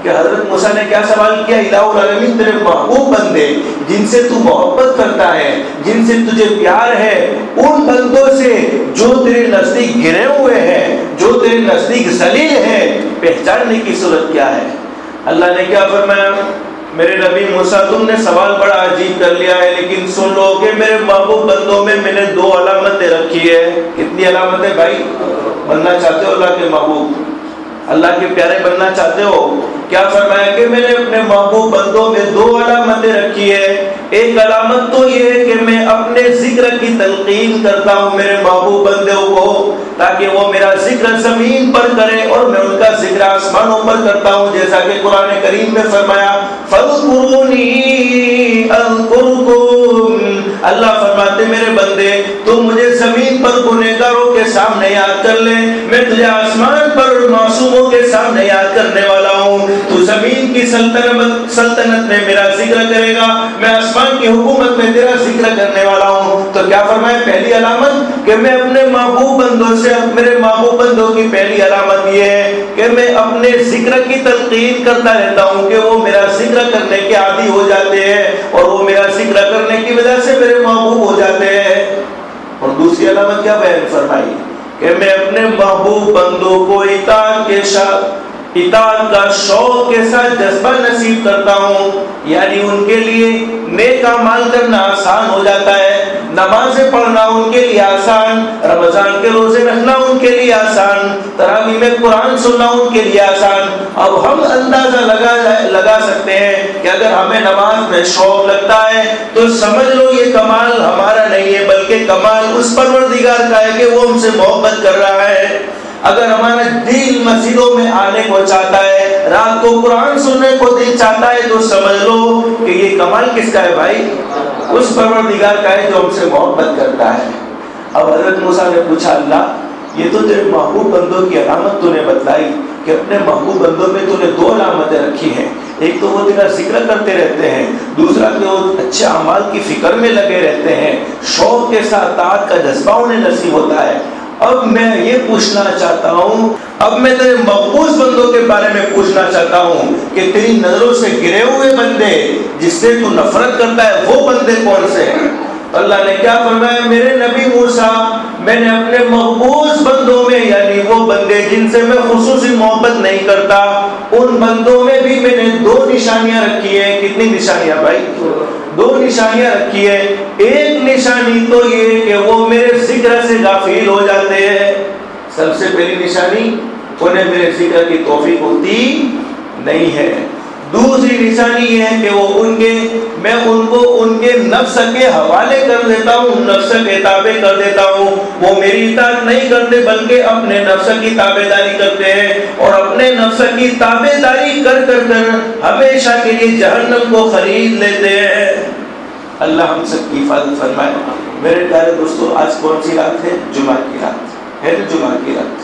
کہ حضرت موسیٰ نے کیا سوال کیا؟ الہ العالمین تیرے محبوب بندے جن سے تو محبت کرتا ہے، جن سے تجھے پیار ہے، ان بندوں سے جو تیرے نزدیک گرے ہوئے ہیں، جو تیرے نزدیک ذلیل ہیں، پہچاننے کی صورت کیا ہے؟ اللہ نے کیا فرمایا؟ میرے نبی موسیٰ تم نے سوال بڑا عجیب کر لیا ہے، لیکن سن لو کہ میرے محبوب بندوں میں نے 2 علامتیں رکھی ہے۔ کتنی علامتیں بھائی؟ بننا چاہتے ہو اللہ کے محبوب، اللہ کے پیارے بننا چاہتے ہو؟ کیا فرمایا کہ میں نے اپنے محبوب بندوں میں 2 علامتیں رکھی ہے۔ ایک علامت تو یہ ہے کہ میں اپنے ذکر کی تلقین کرتا ہوں میرے محبوب بندوں کو، تاکہ وہ میرا ذکر زمین پر کرے اور میں ان کا ذکر آسمانوں پر کرتا ہوں، جیسا کہ قرآن کریم میں فرمایا فَاذْكُرُونِي أَذْكُرْكُمْ۔ اللہ فرماتے میرے بندے تم مجھے زمین پر گنہگاروں کے سامنے یاد کر لے، میں تجھے آسمان پر معصوموں کے سامنے یاد کرنے والا ہوں۔ تو زمین کی سلطنت میں میرا ذکر کرے گا، میں آسمان کی حکومت میں تیرا ذکر کرنے والا ہوں۔ تو کیا فرمایا؟ پہلی علامت کہ میں اپنے محبوب بندوں سے، میرے محبوب بندوں کی پہلی علامت یہ ہے کہ میں اپنے ذکر کی تلقین کرتا رہتا ہوں کہ وہ میرا ذکر کرنے کے عادی ہو جاتے ہیں، اور وہ میرا ذکر کرنے کی وجہ سے میرے محبوب ہو جاتے ہیں۔ اور دوسری علامت کیا بیان فرمائی؟ کہ میں اپنے محبوب بندوں کو اطاعت کا شوق کے ساتھ جذبہ نصیب کرتا ہوں، یعنی ان کے لیے نیک اعمال کرنا آسان ہو جاتا ہے، نمازیں پڑھنا ان کے لیے آسان، رمضان کے روزے رکھنا ان کے لیے آسان، تراویح میں قرآن سننا ان کے لیے آسان۔ اب ہم اندازہ لگا سکتے ہیں کہ اگر ہمیں نماز میں شوق لگتا ہے تو سمجھ لو یہ کمال ہمارا نہیں ہے، بلکہ کمال اس پروردگار کا ہے کہ وہ ہم سے محبت کر رہا ہے۔ اگر ہمارا دل مسجدوں میں آنے کو چاہتا ہے، رات کو قرآن سننے کو دل چاہتا ہے، تو سمجھ لو کہ یہ کمال کس کا ہے بھائی؟ اس پروردگار کا ہے جو ہم سے محبت کرتا ہے۔ اب حضرت موسیٰ نے پوچھا اللہ یہ تو تیرے محبوب بندوں کی علامت تو نے بتلائی کہ اپنے محبوب بندوں میں تو نے 2 علامتیں رکھی ہیں، ایک تو وہ تیرا ذکر کرتے رہتے ہیں، دوسرا کہ وہ اچھے اعمال کی فکر میں لگے رہتے ہیں، شوق کے ساتھ طاعت کا جذبہ انہیں نصیب ہوتا ہے۔ اب میں یہ پوچھنا چاہتا ہوں، اب میں تیرے مقبوض بندوں کے بارے میں پوچھنا چاہتا ہوں کہ تیری نظروں سے گرے ہوئے بندے جس سے تو نفرت کرتا ہے وہ بندے کون سے ہیں؟ اللہ نے کیا فرمایا؟ میرے نبی موسیٰ میں نے اپنے مقبوض بندوں میں، یعنی وہ بندے جن سے میں خصوصی محبت نہیں کرتا، ان بندوں میں بھی میں نے 2 نشانیاں رکھی ہیں۔ کتنی نشانیاں بھائی؟ 2 نشانیاں رکھی ہے۔ ایک نشانی تو یہ کہ وہ میرے ذکر سے غافل ہو جاتے ہیں، سب سے پہلی نشانی انہیں میرے ذکر کی توفیق ہوتی نہیں ہے۔ دوسری نشانی یہ ہے کہ میں ان کو ان کے نفس کے حوالے کر دیتا ہوں، نفس کے تابع کر دیتا ہوں، وہ میری اطاعت نہیں کرتے بلکہ اپنے نفس کی تابعداری کرتے ہیں، اور اپنے نفس کی تابعداری کر ہمیشہ کے لیے جہنم کو خرید لیتے ہیں۔ اللہ ہم سب کی حفاظت فرمائے۔ میرے پیارے دوستو، آج کون سی رات ہے؟ جمعہ کی رات ہے نا، جمعہ کی رات۔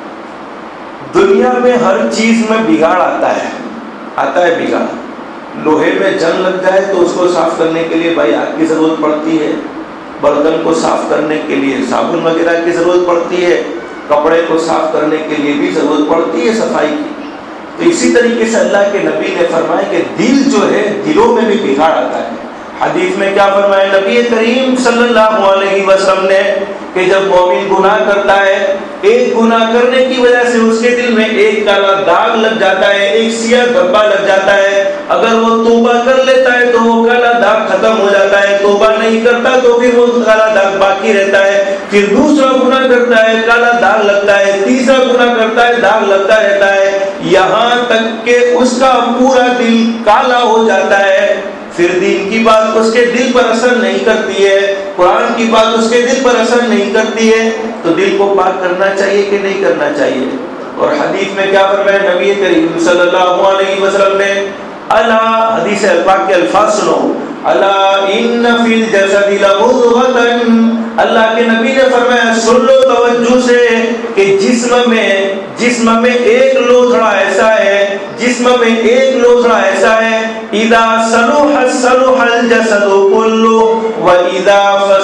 دنیا میں ہر چیز میں بگاڑ آتا ہے بگاڑ۔ لوہے میں جنگ لگ جائے تو اس کو صاف کرنے کے لیے بھائی آگ کی ضرورت پڑتی ہے، برتن کو صاف کرنے کے لیے صابن وغیرہ کی ضرورت پڑتی ہے، کپڑے کو صاف کرنے کے لیے بھی ضرورت پڑتی ہے صفائی کی۔ تو اسی طریقے سے اللہ کے نبی نے فرمایا کہ دل جو ہے، دلوں میں بھی بگاڑ آتا ہے۔ حدیث میں کیا فرمایا نبی کریم صلی اللہ علیہ وسلم نے کہ جب مومن گناہ کرتا ہے، ایک گناہ کرنے کی وجہ سے اس کے دل میں ایک کالا داغ لگ جاتا ہے، ایک سیاہ دھبا لگ جاتا ہے۔ اگر وہ توبہ کر لیتا ہے تو وہ کالا داغ ختم ہو جاتا ہے، توبہ نہیں کرتا تو پھر وہ کالا داغ باقی رہتا ہے، پھر دوسرا گناہ کرتا ہے کالا داغ لگتا ہے، تیسرا گناہ کرتا ہے داغ لگتا رہتا ہے، یہاں تک کہ اس کا پورا دل کالا ہو جاتا ہے۔ پھر دین کی بات اس کے دل پر اثر نہیں کرتی ہے، قرآن کی بات اس کے دل پر اثر نہیں کرتی ہے، تو دل کو پاک کرنا چاہیے کہ نہیں کرنا چاہیے؟ اور حدیث میں کیا فرمایا نبی کریم صلی اللہ علیہ وسلم نے؟ الا، حدیث پاک کے الفاظ سنو، الا ان فی الجسد لمضغۃ اللہ کے نبی نے فرمایا سن لو توجہ سے کہ جسم میں ایک لوتھڑا ایسا ہے، جسم میں ایک لوتھڑا ایسا ہے، اذا صلح صلح الجسد كله واذا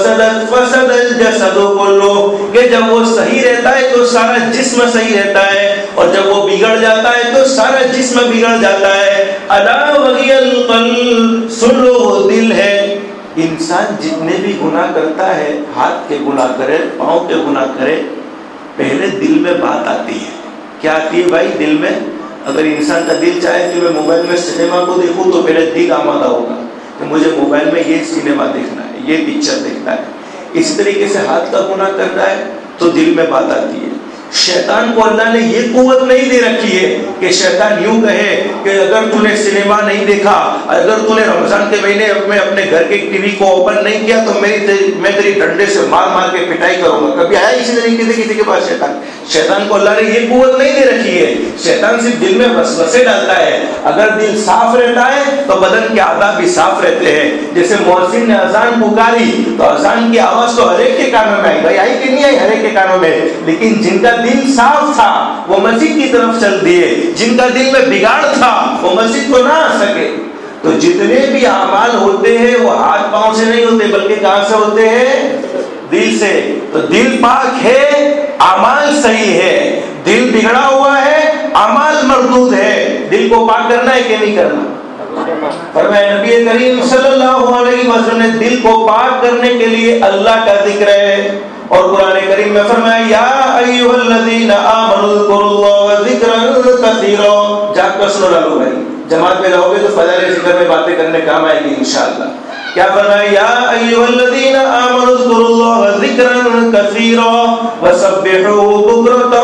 فسد الجسد كله، کہ جب وہ صحیح رہتا ہے تو سارا جسم صحیح رہتا ہے، اور جب وہ بگڑ جاتا ہے تو سارا جسم بگڑ جاتا ہے۔ الا وهي القلب، سن لو وہ دل ہے۔ انسان جتنے بھی گناہ کرتا ہے، ہاتھ کے گناہ کرے، پاؤں کے گناہ کرے، پہلے دل میں بات آتی ہے۔ کیا آتی ہے بھائی دل میں؟ اگر انسان کا دل چاہے کہ میں موبائل میں سنیما کو دیکھوں تو پہلے دل آمادہ ہوگا کہ مجھے موبائل میں یہ سنیما دیکھنا ہے، یہ پکچر دیکھنا ہے۔ اسی طریقے سے ہاتھ کا گناہ کرتا ہے تو دل میں بات آتی ہے۔ شیطان کو اللہ نے یہ قوت نہیں دے رکھی ہے کہ شیطان یوں کہے کہ اگر تو نے سنیما نہیں دیکھا، اگر تو نے رمضان کے مہینے میں اپنے گھر کے ٹی وی کو اوپن نہیں کیا تو میں تیری ڈنڈے سے مار کے پٹائی کروں گا۔ کبھی آیا اسی طریقے سے کسی کے پاس شیطان کو اللہ نے یہ قوت نہیں دے رکھی ہے۔ شیطان صرف دل میں وسوسے ڈالتا ہے۔ اگر دل صاف رہتا ہے تو بدن کے اعضاء بھی صاف رہتے ہیں۔ جیسے مؤذن نے اذان پکاری تو اذان کی آواز تو ہر ایک کے کانوں میں آئی، بھائی آئی کہ نہیں آئی؟ ہر ایک کے کانوں میں، لیکن جن کا دل صاف تھا وہ مسجد کی طرف چل دیے، جن کا دل میں بگاڑ تھا وہ مسجد کو نہ آ سکے۔ تو جتنے بھی اعمال ہوتے ہیں وہ ہاتھ پاؤں سے نہیں ہوتے بلکہ کہاں سے ہوتے ہیں؟ دل سے۔ تو دل پاک ہے، اعمال صحیح ہے، دل بگڑا ہوا ہے، اعمال مردود ہے۔ دل کو پاک کرنا ہے کہ نہیں کرنا؟ فرمایا نبی کریم صلی اللہ علیہ وسلم نے دل کو پاک کرنے کے لیے اللہ کا ذکر ہے، اور قرآن کریم میں فرمایا یا ایھا الذین آمنوا اذکروا اللہ ذکرا کثیرا۔ جاگ کر سنو ڈالو بھائی، جماعت میں رہو گے تو فضائل ذکر میں باتیں کرنے کام آئے گی انشاءاللہ۔ کیا فرمایا یا ایھا الذین آمنوا اذکروا اللہ ذکرا کثیرا وسبحوہ بکرۃ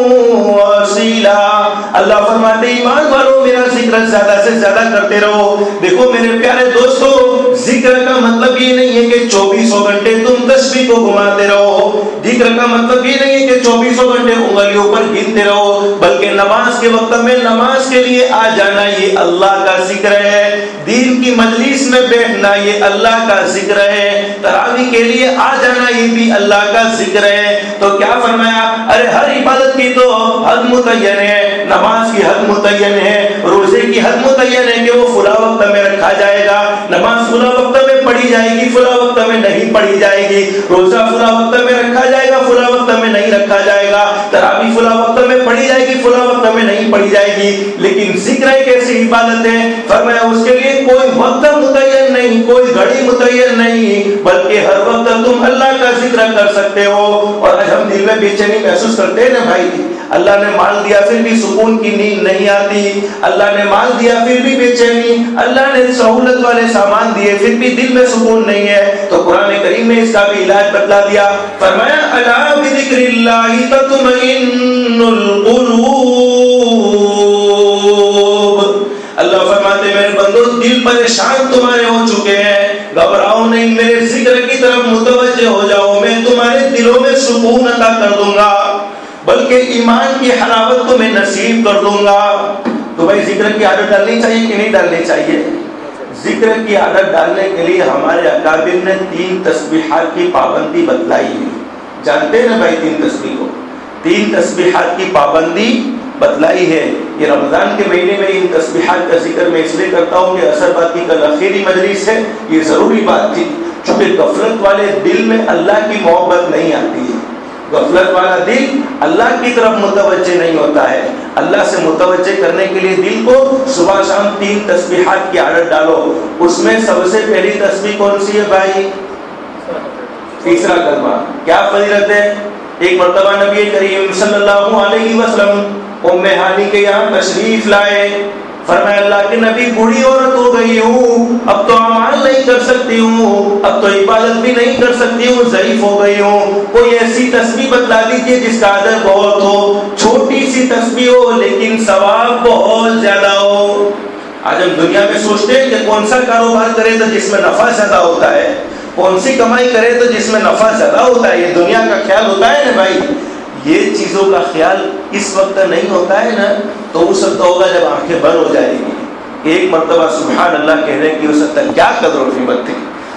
واصیلا۔ اللہ فرماتے ایمان والو میرا ذکر زیادہ سے زیادہ کرتے رہو۔ دیکھو میرے پیارے دوستو، ذکر کا مطلب یہ نہیں ہے کہ 24 گھنٹے تم تسبیح کو گھماتے رہو، ذکر کا مطلب یہ نہیں ہے کہ 24 گھنٹے انگلیوں پر گنتے رہو، بلکہ نماز کے وقت میں نماز کے لیے آ جانا یہ اللہ کا ذکر ہے، دین کی مجلس میں بیٹھنا یہ اللہ کا ذکر ہے، تراویح کے لیے آ جانا یہ بھی اللہ کا ذکر ہے۔ تو کیا فرمایا؟ ارے ہر عبادت کی تو حد متعین ہے، نماز کی حد متعین ہے، روزے کی حد متعین ہے کہ وہ فلاں وقت میں رکھا جائے گا، نماز فلاں وقت میں پڑھی جائے گی، فلاں وقت میں نہیں پڑھی جائے گی، روزہ فلاں وقت میں رکھا جائے گا، فلاں وقت میں نہیں رکھا جائے گا، تراویح فلاں وقت میں پڑھی جائے گی، فلاں وقت میں نہیں پڑھی جائے گی۔ لیکن ذکر ایک ایسی عبادت ہے، فرمایا اس کے لیے کوئی وقت متعین نہیں، کوئی گھڑی متعین نہیں، بلکہ ہر وقت تم اللہ کا ذکر کر سکتے ہو۔ اور آج ہم دل میں بے چینی محسوس کرتے ہیں نا بھائی، اللہ نے مال دیا پھر بھی سکون کی نیند نہیں آتی، اللہ نے مال دیا پھر بھی بے چینی، اللہ نے سہولت والے سامان دیے پھر بھی دل میں سکون نہیں ہے۔ تو قرآن کریم نے اس کا بھی علاج بتلا دیا، فرمایا الا بذکر اللہ تطمئن القلوب۔ اللہ فرماتے ہیں میرے بندو دل پریشان تمہارے ہو چکے ہیں، گھبراؤ نہیں، میرے ذکر کی طرف متوجہ ہو جاؤ، میں تمہارے دلوں میں سکون عطا کر دوں گا، بلکہ ایمان کی حلاوت تمہیں نصیب کر دوں گا۔ تو بھائی ذکر کی عادت ڈالنی چاہیے کہ نہیں ڈالنی چاہیے؟ ذکر کی عادت ڈالنے کے لیے ہمارے اکابر نے 3 تسبیحات کی پابندی بتلائی ہے۔ جانتے ہیں نا بھائی 3 تسبیح کو؟ 3 تسبیحات کی پابندی بتلائی ہے۔ یہ رمضان کے مہینے میں ان تسبیحات کا ذکر میں اس لیے کرتا ہوں کہ اثر بات کی کل آخری مجلس ہے، یہ ضروری بات تھی، چونکہ غفلت والے دل میں اللہ کی محبت نہیں آتی ہے، غفلت والا دل اللہ کی طرف متوجہ نہیں ہوتا ہے۔ اللہ سے متوجہ کرنے کے لیے دل کو صبح شام 3 تسبیحات کی عادت ڈالو۔ اس میں سب سے پہلی تسبیح کون سی ہے بھائی؟ تیسرا کلمہ۔ کیا فضیلت ہے؟ ایک مرتبہ نبی کریم صلی اللہ علیہ وسلم ام ہانی کے یہاں تشریف لائے، فرمایا اللہ کے نبی بوڑھی عورت ہو گئی ہوں، اب تو اعمال نہیں کر سکتی ہوں، اب تو عبادت بھی نہیں کر سکتی ہوں، ضعیف ہو گئی ہوں، کوئی ایسی تسبیح بتلا دیجیے جس کا اجر بہت ہو، چھوٹی سی تسبیح ہو لیکن ثواب بہت زیادہ ہو۔ آج ہم دنیا میں سوچتے ہیں کہ کون سا کاروبار کرے تو جس میں نفع زیادہ ہوتا ہے، کون سی کمائی کرے تو جس میں نفع زیادہ ہوتا ہے، یہ دنیا کا خیال ہوتا ہے نا بھائی۔ یہ چیزوں کا خیال اس وقت نہیں ہوتا ہے نا، تو اس وقت ہوگا جب آنکھیں بند ہو جائیں گی۔ ایک مرتبہ سبحان اللہ کہنے کی اس وقت کیا قدر و قیمت تھی۔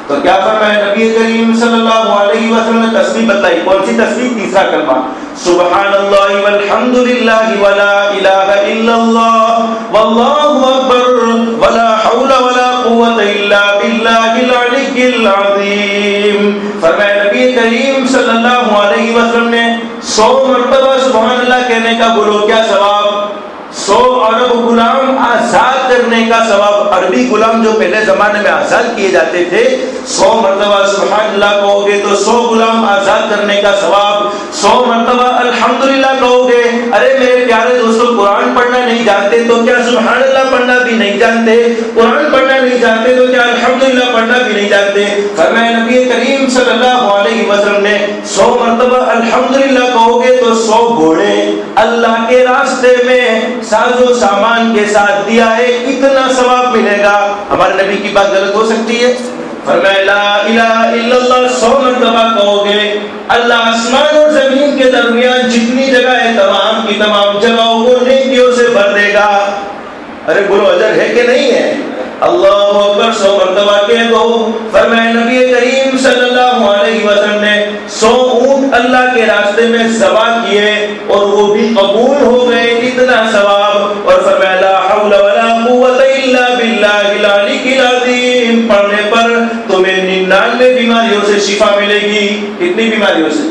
تو کیا فرمایا نبی کریم صلی اللہ علیہ وسلم نے تسبیح بتائی. کون سی تسبیح؟ تیسرا کلمہ سبحان اللہ والحمد للہ ولا الہ الا اللہ واللہ اکبر ولا حول ولا قوة الا باللہ العلی العظیم. فرمایا نبی کریم صلی اللہ علیہ وسلم نے 100 مرتبہ سبحان اللہ کہنے کا بولو کیا ثواب؟ 100 عرب غلام آزاد کرنے کا ثواب. عربی غلام جو پہلے زمانے میں آزاد کیے جاتے تھے 100 مرتبہ سبحان اللہ کہو گے تو 100 غلام آزاد کرنے کا ثواب. 100 مرتبہ الحمدللہ کہو گے. ارے میرے پیارے دوستو قرآن پڑھنا نہیں جانتے تو کیا سبحان اللہ پڑھنا بھی نہیں جانتے؟ قرآن پڑھنا نہیں جانتے تو کیا الحمدللہ پڑھنا بھی نہیں جانتے؟ فرمایا نبی کریم صلی اللہ علیہ وسلم نے 100 مرتبہ الحمدللہ کہو گے تو 100 گھوڑے اللہ کے راستے میں ساز و سامان کے ساتھ دیا ہے اتنا ثواب ملے گا. ہمارے نبی کی بات غلط ہو سکتی ہے؟ فرمایا لا الہ الا اللہ 100 مرتبہ کہو گے اللہ آسمان اور زمین کے درمیان جتنی جگہ ہے تمام کی تمام جگہوں کو نیکیوں سے بھر دے گا. ارے بولو اجر ہے کہ نہیں ہے؟ اللہ اکبر 100 مرتبہ کہہ دو. فرمایا نبی کریم صلی اللہ علیہ وسلم نے 100 اونٹ اللہ کے راستے میں ذبح کیے اور وہ بھی قبول ہو گئے اتنا ثواب. اور فرمایا لا حول ولا قوة الا باللہ العلی العظیم پڑھنے پر تمہیں 99 بیماریوں سے شفا ملے گی. کتنی بیماریوں سے؟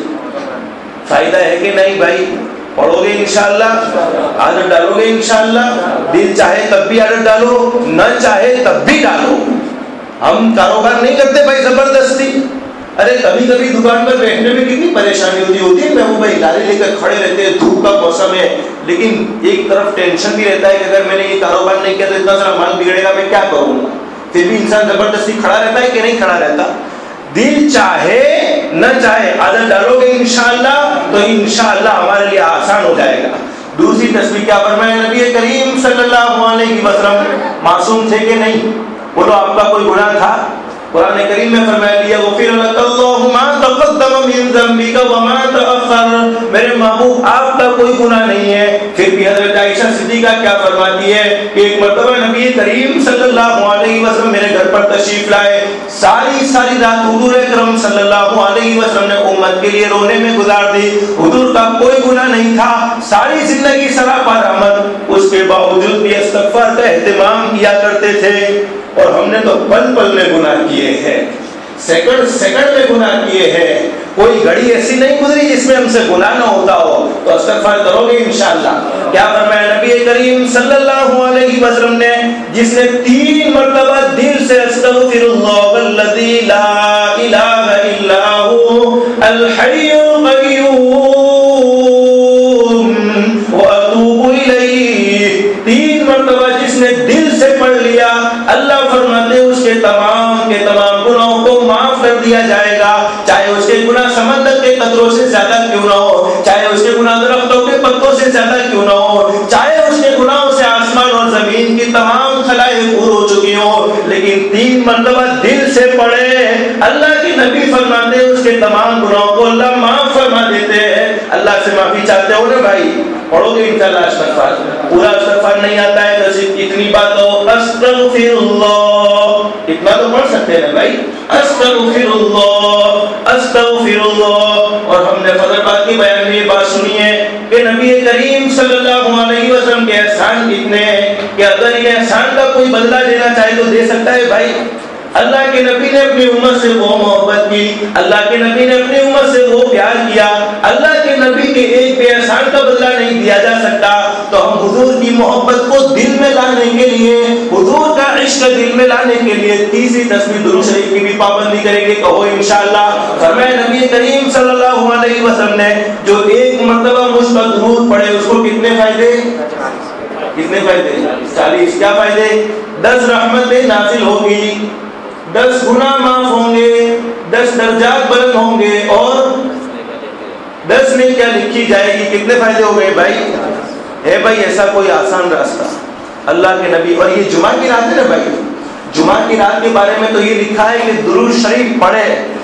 فائدہ ہے کہ نہیں بھائی؟ پڑھو گے انشاءاللہ، عادت ڈالو گے انشاءاللہ. دل چاہے تب بھی عادت ڈالو، نہ چاہے تب بھی ڈالو. ہم کاروبار نہیں کرتے بھائی زبردستی. ارے کبھی کبھی دکان پر بیٹھنے میں کتنی پریشانی ہوتی ہے. محبوب بھائی گاڑی لے کر کھڑے رہتے ہیں، دھوپ کا موسم ہے، لیکن ایک طرف ٹینشن بھی رہتا ہے کہ اگر میں نے یہ کاروبار نہیں کیا تو اتنا سارا مال بگڑے گا، میں کیا کروں گا. پھر بھی انسان زبردستی کھڑا رہتا ہے کہ نہیں کھڑا رہتا؟ دل چاہے نہ چاہے عادت ڈالو گے انشاءاللہ تو انشاءاللہ ہمارے لیے آسان ہو جائے گا. دوسری تسبیح کیا فرمایا نبی کریم صلی اللہ علیہ وسلم؟ معصوم تھے کہ نہیں؟ بولو آپ کا کوئی گناہ تھا؟ قرآن کریم میں فرمایا لیغفر لک اللہ ما تقدم من ذنبک وما تأخر. میرے محبوب آپ کا کوئی گناہ نہیں ہے. پھر بھی حضرت عائشہ صدیقہ کیا فرماتی ہے کہ ایک مرتبہ نبی کریم صلی اللہ علیہ وسلم میرے گھر پر تشریف لائے. ساری رات حضور اکرم صلی اللہ علیہ وسلم نے امت کے لیے رونے میں گزار دی. حضور کا کوئی گناہ نہیں تھا، ساری زندگی سراپا رحمت، اس کے باوجود بھی استغفار کا اہتمام کیا کرتے تھے. اور ہم نے تو پل پل میں گناہ کیے ہیں، سیکنڈ میں گناہ کیے ہیں. کوئی گھڑی ایسی نہیں گزری جس میں ہم سے گناہ نہ ہوتا ہو. تو استغفار کرو گے انشاءاللہ. کیا فرمایا نبی کریم صلی اللہ علیہ وسلم نے؟ جس نے 3 مرتبہ دل سے استغفر اللہ والذی لا الہ الا هو الحی القیوم واتوب الیہ 3 مرتبہ جس نے دل سے پڑھ لیا، اللہ فرماتے اس کے تمام گناہوں کو معاف کر دیا جائے گا. چاہے اس کے گناہ سمندر کے قطروں سے زیادہ کیوں نہ ہو، چاہے اس کے گناہ درختوں کے پتوں سے زیادہ کیوں نہ ہو، چاہے اس کے گناہوں سے آسمان اور زمین کی تمام خلائق پور ہو چکی ہو، لیکن 3 مرتبہ دل سے پڑھے. اللہ کے نبی فرماتے اس کے تمام گناہوں کو اللہ معاف فرما دیتے ہیں. اللہ سے معافی چاہتے ہو نا بھائی؟ پڑھو گے انشاءاللہ استغفار. پورا استغفار نہیں آتا ہے تو صرف اتنی بات ہو استغفر اللہ، اتنا تو پڑھ سکتے ہیں نا بھائی، استغفر اللہ استغفر اللہ. اور ہم نے فضل پاک کی بیان میں یہ بات سنی ہے کہ نبی کریم صلی اللہ علیہ وسلم کے احسان کتنے ہیں کہ اگر یہ احسان کا کوئی بدلہ لینا چاہے تو دے سکتا ہے بھائی. اللہ کے نبی نے اپنی امت سے وہ محبت کی، اللہ کے نبی نے اپنی امت سے وہ پیار کیا. اللہ کے نبی کے ایک بے احسان کا بدلہ نہیں دیا جا سکتا. تو ہم حضور کی محبت کو دل میں لانے کے لیے، حضور کا عشق دل میں لانے کے لیے تیسری تسبیح درود شریف کی بھی پابندی کریں گے. کہو انشاءاللہ. فرمایا نبی کریم صلی اللہ علیہ وسلم نے جو 1 مرتبہ مجھ پر درود پڑھے اس کو کتنے فائدے؟ کتنے فائدے؟ 40. کیا فائدے؟ 10 رحمتیں نازل ہوگی، 10 گناہ معاف ہوں گے، 10 درجات بلند ہوں گے اور 10 میں کیا لکھی جائے گی. کتنے فائدے ہو گئے بھائی؟ ہے بھائی ایسا کوئی آسان راستہ؟ اللہ کے نبی. اور یہ جمعہ کی رات ہے نا بھائی، جمعہ کی رات کے بارے میں تو یہ لکھا ہے کہ درود شریف پڑھے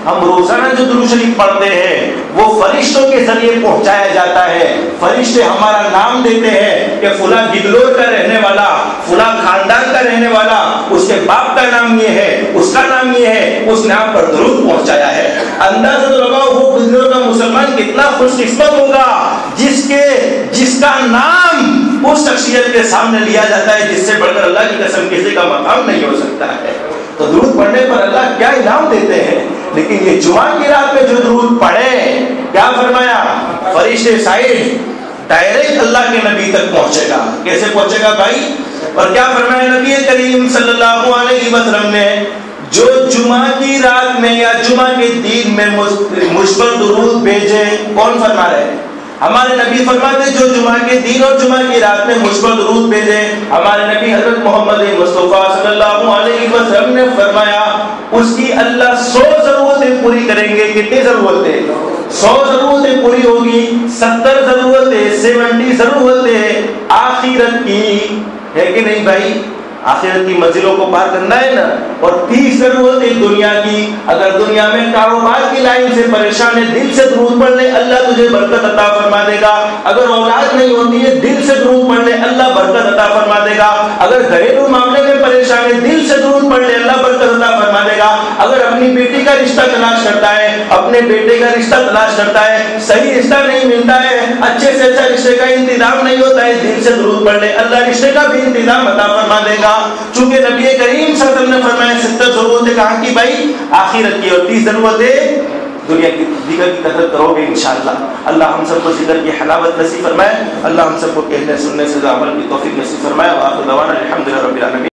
ہم روزانہ جو درود شریف پڑھتے ہیں وہ فرشتوں کے ذریعے پہنچایا جاتا ہے. فرشتے ہمارا نام دیتے ہیں کہ فلاں گدلور کا رہنے والا، فلاں خاندان کا رہنے والا، اس کے باپ کا نام یہ ہے، اس کا نام یہ ہے، اس نے آپ پر درود پہنچایا ہے. اندازہ تو لگاؤ وہ گدلور کا مسلمان کتنا خوش قسمت ہوگا جس کا نام اس شخصیت کے سامنے لیا جاتا ہے جس سے بڑھ کر اللہ کی قسم کسی کا مقام نہیں ہو سکتا ہے. تو درود پڑھنے پر اللہ کیا انعام دیتے ہیں. لیکن یہ جمعہ کی رات میں جو درود پڑھے، کیا فرمایا؟ فرشتے سائڈ ڈائریکٹ اللہ کے نبی تک پہنچے گا. کیسے پہنچے گا بھائی؟ اور کیا فرمایا نبی کریم صلی اللہ علیہ وسلم نے؟ جو جمعہ کی رات میں یا جمعہ کے دن میں مجھ پر درود بھیجے. کون فرما رہے ہیں؟ ہمارے نبی فرماتے جو جمعہ کے دن اور جمعہ کی رات میں مجھ پر درود بھیجے. ہمارے نبی حضرت محمد مصطفیٰ صلی اللہ علیہ وسلم نے فرمایا اس کی اللہ 100 ضرورتیں پوری کریں گے. کتنی ضرورتیں؟ 100 ضرورتیں پوری ہوگی. 70 ضرورتیں، 70 ضرورتیں آخرت کی ہے کہ نہیں بھائی؟ آخرت کی منزلوں کو پار کرنا ہے نا. اور 30 ضرورتیں دنیا کی. اگر دنیا میں کاروبار کی لائن سے پریشان ہے، دل سے درود پڑھ لے، اللہ تجھے برکت عطا فرما دے گا. اگر اولاد نہیں ہوتی ہے، دل سے درود پڑھ لے، اللہ برکت عطا فرما دے گا. اگر گھریلو معاملے میں پریشان ہے، دل سے درود پڑھ لے، اللہ برکت عطا فرما دے گا. اگر اپنی بیٹی کا رشتہ تلاش کرتا ہے، اپنے بیٹے کا رشتہ تلاش کرتا ہے، صحیح رشتہ نہیں ملتا ہے، اچھے سے اچھا رشتے کا انتظام نہیں ہوتا ہے، دل سے درود پڑھ لے، اللہ رشتے کا بھی انتظام عطا فرما دے گا. چونکہ نبی کریم صلی اللہ علیہ وسلم نے فرمایا 70 ضرورتیں کہاں کی بھائی؟ آخرت کی. اور 30 ضرورتیں دنیا کی. ذکر کی کثرت کرو گے انشاءاللہ. اللہ ہم سب کو ذکر کی حلاوت نصیب فرمائے. اللہ ہم سب کو کہنے سننے سے عمل کی توفیق نصیب فرمائے. وآخر دعوانا الحمدللہ رب العالمین.